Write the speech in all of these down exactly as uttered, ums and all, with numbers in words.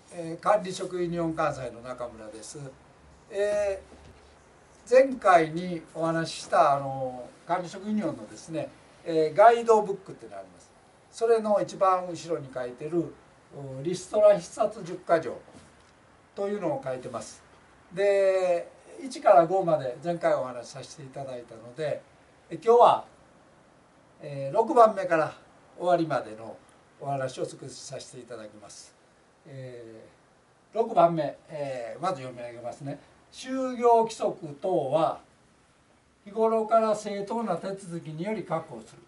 えー、管理職ユニオン関西の中村です。えー、前回にお話ししたあの管理職ユニオンのですね、えー、ガイドブックっていうのがあります。それの一番後ろに書いてるリストラ必殺じゅっか条というのを書いてます。でいちからごまで前回お話しさせていただいたので、今日はろくばんめから終わりまでのお話を少しさせていただきます。えー、ろくばんめ、えー、まず読み上げますね。就業規則等は日頃から正当な手続きにより確保する。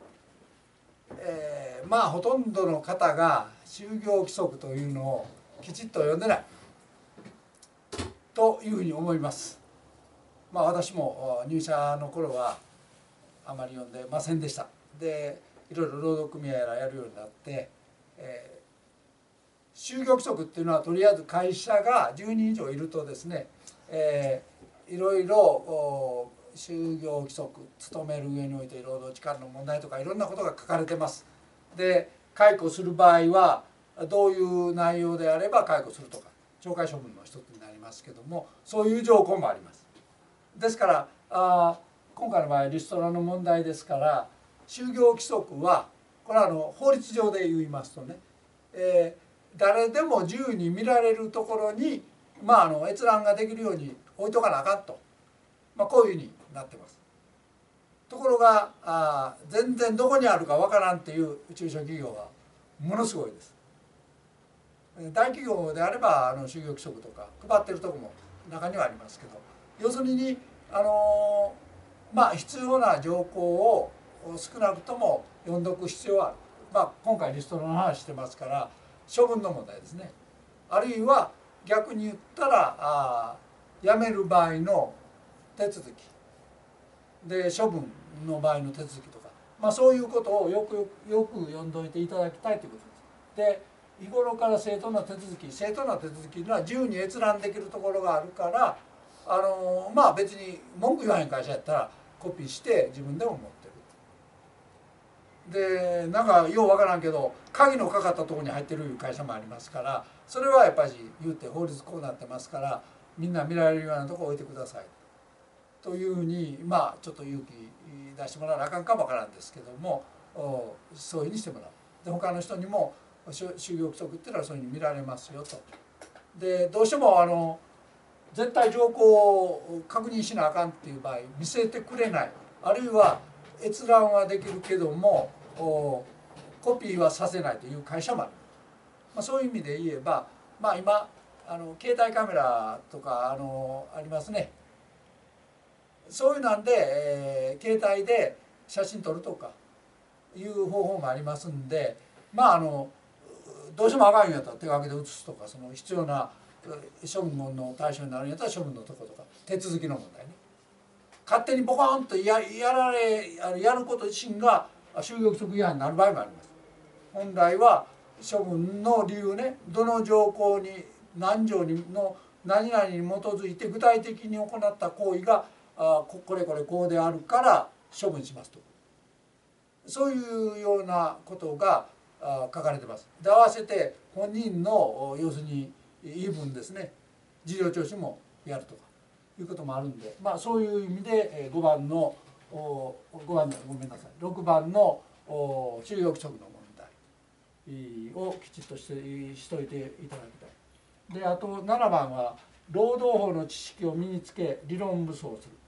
えー、まあほとんどの方が就業規則というのをきちっと読んでないというふうに思います。まあ私も入社の頃はあまり読んでませんでした。でいろいろ労働組合やらやるようになって、えー、就業規則っていうのはとりあえず会社がじゅうにん以上いるとですね、えー、いろいろ就業規則勤める上において労働時間の問題とかいろんなことが書かれてます。で解雇する場合はどういう内容であれば解雇するとか懲戒処分の一つになりますけども、そういう条項もあります。ですからあ今回の場合リストラの問題ですから、就業規則はこれはあの法律上で言いますとね、えー、誰でも自由に見られるところに、まあ、あの閲覧ができるように置いとかなあかんと、まあ、こういうふうになってます。ところがあ全然どこにあるかわからんっていう中小企業はものすごいです。大企業であればあの就業規則とか配ってるとこも中にはありますけど、要するにあのまあ必要な条項を少なくとも読んどく必要はある。まあ今回リストラの話してますから処分の問題ですね。あるいは逆に言ったらあ辞める場合の手続きで処分の場合の手続きとか、まあ、そういうことをよくよくよく読んどいていただきたいということです。で日頃から正当な手続き正当な手続きというのは自由に閲覧できるところがあるから、あのまあ別に文句言わへん会社やったらコピーして自分でも持ってる。でなんかようわからんけど鍵のかかったところに入ってるいう会社もありますから、それはやっぱり言うて法律こうなってますからみんな見られるようなところ置いてくださいというふうに、まあちょっと勇気出してもらわなあかんかもわからんですけども、そういうふうにしてもらう。で他の人にも就業規則っていうのはそういうふうに見られますよと。でどうしてもあの絶対条項を確認しなあかんっていう場合見せてくれない、あるいは閲覧はできるけどもコピーはさせないという会社もある。まあ、そういう意味で言えば、まあ、今あの携帯カメラとかあのありますね。そういうなんで、えー、携帯で写真撮るとかいう方法もありますんで、まああのどうしてもあかんやったら手書きで写すとか、その必要な処分の対象になるんやったら処分のとことか手続きの問題ね。勝手にボカーンと や, やられやること自身が就業規則違反になる場合もあります。本来は処分の理由ね、どの条項に何条にの何々に基づいて具体的に行った行為があこれこれこうであるから処分しますと、そういうようなことが書かれてます。で合わせて本人の要するに言い分ですね、事業聴取もやるとかいうこともあるんで、まあそういう意味でごばんのごばんのごめんなさいろくばんの就業規則の問題をきちっとしてしといていただきたい。であとななばんは労働法の知識を身につけ理論武装する。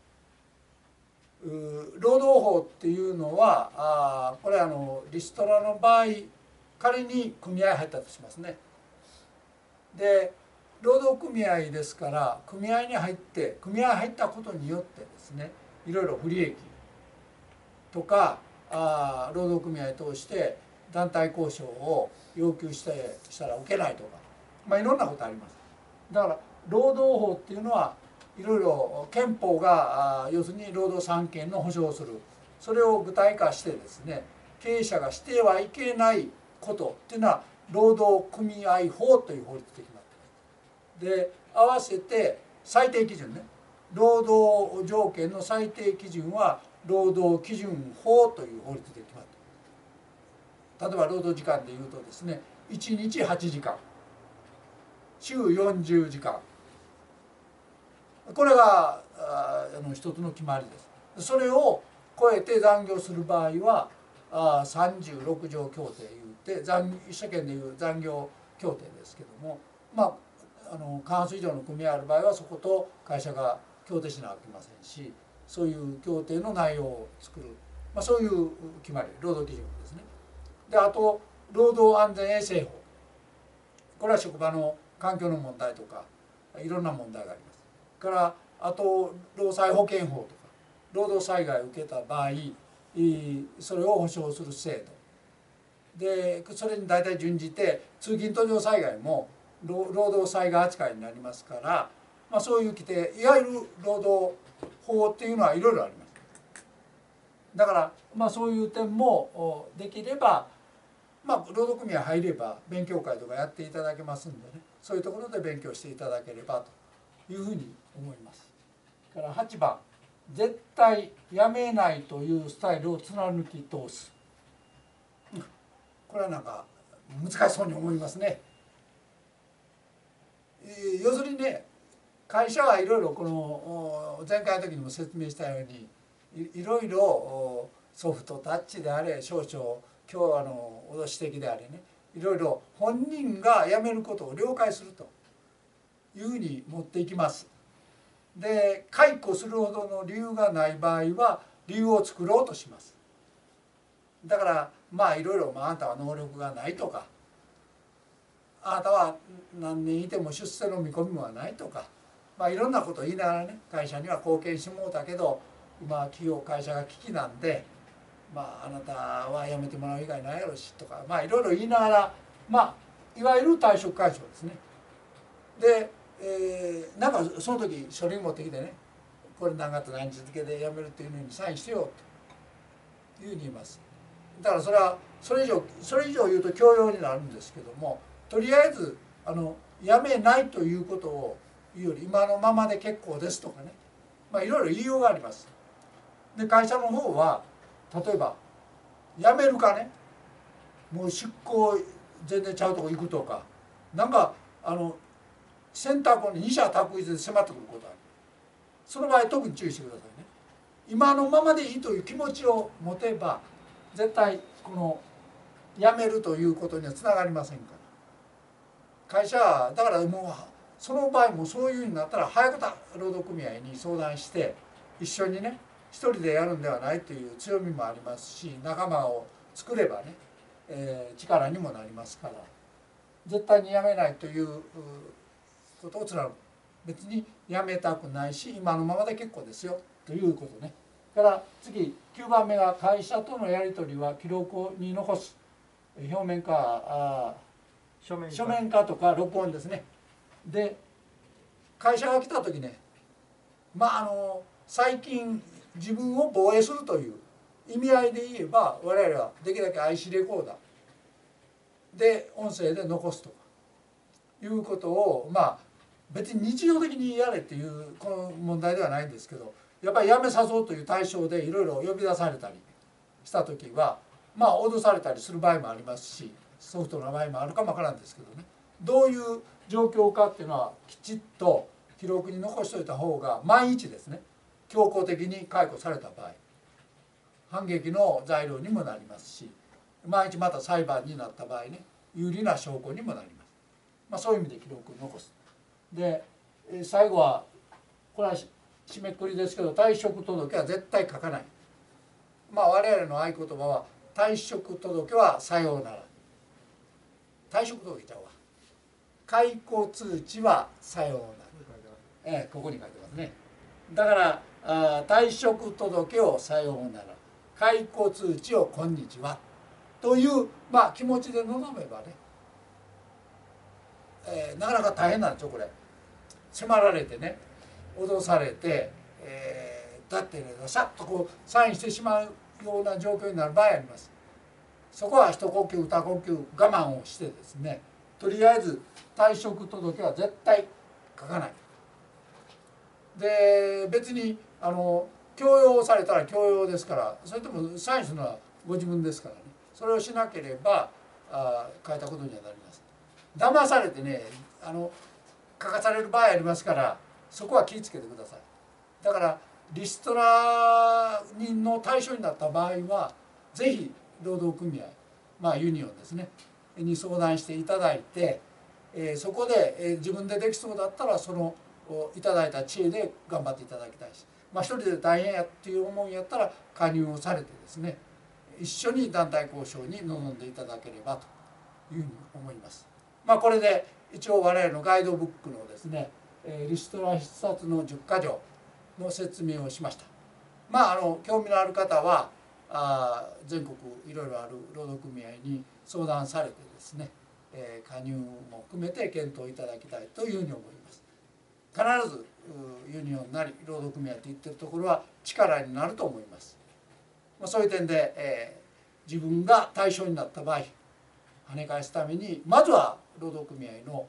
労働法っていうのはあこれあのリストラの場合仮に組合入ったとしますね。で労働組合ですから組合に入って組合入ったことによってですね、いろいろ不利益とかあ労働組合通して団体交渉を要求してしたら受けないとか、まあいろんなことあります。だから労働法っていうのはいろいろ憲法が要するに労働三権の保障をする、それを具体化してですね、経営者がしてはいけないことっていうのは労働組合法という法律で決まっています。で合わせて最低基準ね、労働条件の最低基準は労働基準法という法律で決まっています。例えば労働時間でいうとですね、いちにちはちじかん週よんじゅうじかん、これがあの一つの決まりです。それを超えて残業する場合はあさんじゅうろく条協定いうて残世間でいう残業協定ですけども、まああの過半数以上の組合ある場合はそこと会社が協定しなきゃいけませんし、そういう協定の内容を作る、まあ、そういう決まり、労働基準ですね。であと労働安全衛生法、これは職場の環境の問題とかいろんな問題があります。からあと労災保険法とか、労働災害を受けた場合それを保障する制度で、それに大体準じて通勤途上災害も労働災害扱いになりますから、まあ、そういう規定、いわゆる労働法っていうのはいろいろあります。だからまあそういう点もできれば、まあ、労働組合入れば勉強会とかやっていただけますんでね、そういうところで勉強していただければというふうに思います。からはちばん、絶対やめないというスタイルを貫き通す。これはなんか難しそうに思いますね。要するにね、会社はいろいろこの前回の時にも説明したようにいろいろソフトタッチであれ少々今日あの脅し的であれね、いろいろ本人が辞めることを了解するというふうに持っていきます。で解雇するほどの理由がない場合は理由を作ろうとします。だからまあいろいろ、まあ、あなたは能力がないとか、あなたは何年いても出世の見込みはないとか、まあいろんなことを言いながらね、会社には貢献してもうたけど今企業会社が危機なんで、まああなたは辞めてもらう以外ないやろしとか、まあいろいろ言いながら、まあいわゆる退職解消ですね。で、えー、なんかその時書類持ってきてね、これ何月何日付で辞めるっていうのにサインしてよというふうに言います。だからそれはそれ以上それ以上言うと強要になるんですけども、とりあえずあの辞めないということを言うより今のままで結構ですとかね、まあいろいろ言いようがあります。で会社の方は例えば辞めるかね、もう出向全然ちゃうとこ行くとか、なんかあの選択に二者択一で迫ってくることある。その場合特に注意してくださいね。今のままでいいという気持ちを持てば絶対この辞めるということにはつながりませんから。会社はだからもうその場合もそういうふうになったら早く労働組合に相談して一緒にね、一人でやるんではないという強みもありますし、仲間を作ればね、えー、力にもなりますから、絶対に辞めないということを貫く。別に辞めたくないし今のままで結構ですよということね。から次きゅうばんめが会社とのやり取りは記録に残す。表面化あ書面化書面化とか録音ですね。で会社が来た時ね、まああの最近自分を防衛するという意味合いで言えば我々はできるだけ アイシー レコーダーで音声で残すとかいうことを、まあ別に日常的にやれっていうこの問題ではないんですけど、やっぱりやめさそうという対象でいろいろ呼び出されたりした時はまあ脅されたりする場合もありますし、ソフトな場合もあるかもわからんですけどね、どういう状況かっていうのはきちっと記録に残しておいた方が万一ですね、強行的に解雇された場合反撃の材料にもなりますし、万一また裁判になった場合ね、有利な証拠にもなります。まあ、そういう意味で記録を残す。で最後はこれは締めくくりですけど、退職届は絶対書かない。まあ我々の合言葉は退職届はさようなら、退職届ちゃうわ、解雇通知はさようなら、ええ、ここに書いてますね。だからあ退職届をさようなら、解雇通知をこんにちはという、まあ、気持ちで臨めばね、えー、なかなか大変なんですよこれ。迫られてね、脅されて、えー、だってねさっとこうサインしてしまうような状況になる場合あります。そこは一呼吸二呼吸我慢をしてですね、とりあえず退職届は絶対書かない。で別にあの強要されたら強要ですから、それともサインするのはご自分ですからね、それをしなければあ変えたことにはなります。騙されてね、あの書かされる場合ありますから、そこは気をつけてください。だからリストラ人の対象になった場合はぜひ労働組合、まあユニオンですねに相談していただいて、えー、そこで、えー、自分でできそうだったらそのいただいた知恵で頑張っていただきたいし、まあ、一人で大変やっていう思いやったら加入をされてですね、一緒に団体交渉に臨んでいただければというふうに思います。まあ、これで一応我々のガイドブックのですねリストラ必殺のじゅっか条の説明をしました。まあ、あの興味のある方はあ全国いろいろある労働組合に相談されてですね、えー、加入も含めて検討いただきたいというふうに思います。必ずユニオンなり労働組合といってるところは力になると思います。まあ、そういう点で、えー、自分が対象になった場合跳ね返すためにまずは労働組合の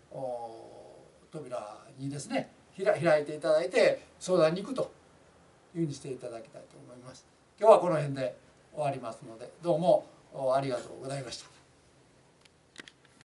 扉にですね開いていただいて相談に行くというふうにしていただきたいと思います。今日はこの辺で終わりますのでどうもありがとうございました。